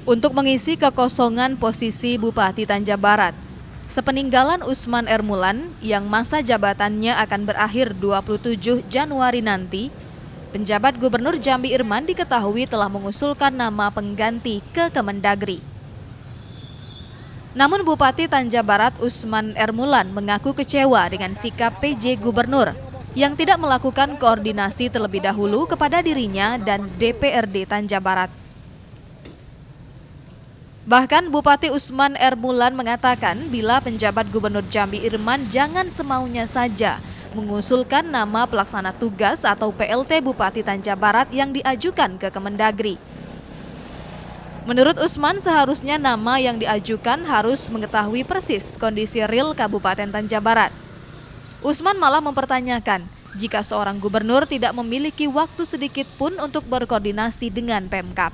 Untuk mengisi kekosongan posisi Bupati Tanja Barat, sepeninggalan Usman Ermulan yang masa jabatannya akan berakhir 27 Januari nanti, penjabat Gubernur Jambi Irman diketahui telah mengusulkan nama pengganti ke Kemendagri. Namun Bupati Tanja Barat Usman Ermulan mengaku kecewa dengan sikap PJ Gubernur yang tidak melakukan koordinasi terlebih dahulu kepada dirinya dan DPRD Tanja Barat. Bahkan Bupati Usman Ermulan mengatakan bila penjabat Gubernur Jambi Irman jangan semaunya saja mengusulkan nama pelaksana tugas atau PLT Bupati Tanja Barat yang diajukan ke Kemendagri. Menurut Usman, seharusnya nama yang diajukan harus mengetahui persis kondisi real Kabupaten Tanja Barat. Usman malah mempertanyakan jika seorang gubernur tidak memiliki waktu sedikit pun untuk berkoordinasi dengan Pemkab.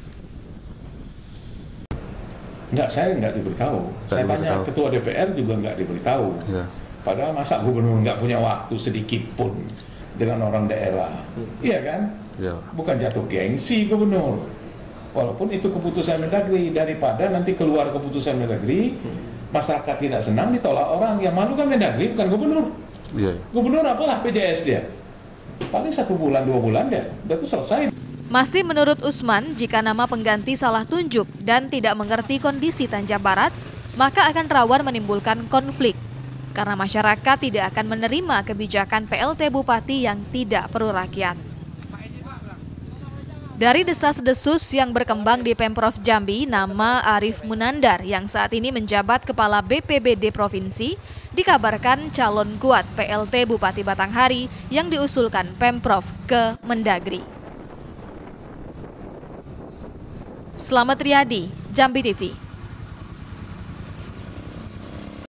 Saya nggak diberitahu. Saya tanya ketua DPR juga nggak diberitahu. Ya. Padahal masa gubernur nggak punya waktu sedikit pun dengan orang daerah. Iya kan? Ya. Bukan jatuh gengsi gubernur. Walaupun itu keputusan Mendagri, daripada nanti keluar keputusan Mendagri, masyarakat tidak senang ditolak orang. Yang malu kan Mendagri, bukan gubernur. Ya. Gubernur apalah PJS dia. Paling 1 bulan 2 bulan dia, udah tuh selesai. Masih menurut Usman, jika nama pengganti salah tunjuk dan tidak mengerti kondisi Tanja Barat, maka akan rawan menimbulkan konflik. Karena masyarakat tidak akan menerima kebijakan PLT Bupati yang tidak pro rakyat. Dari desas-desus yang berkembang di Pemprov Jambi, nama Arif Munandar yang saat ini menjabat Kepala BPBD Provinsi, dikabarkan calon kuat PLT Bupati Batanghari yang diusulkan Pemprov ke Mendagri. Slamet Riyadi, Jambi TV.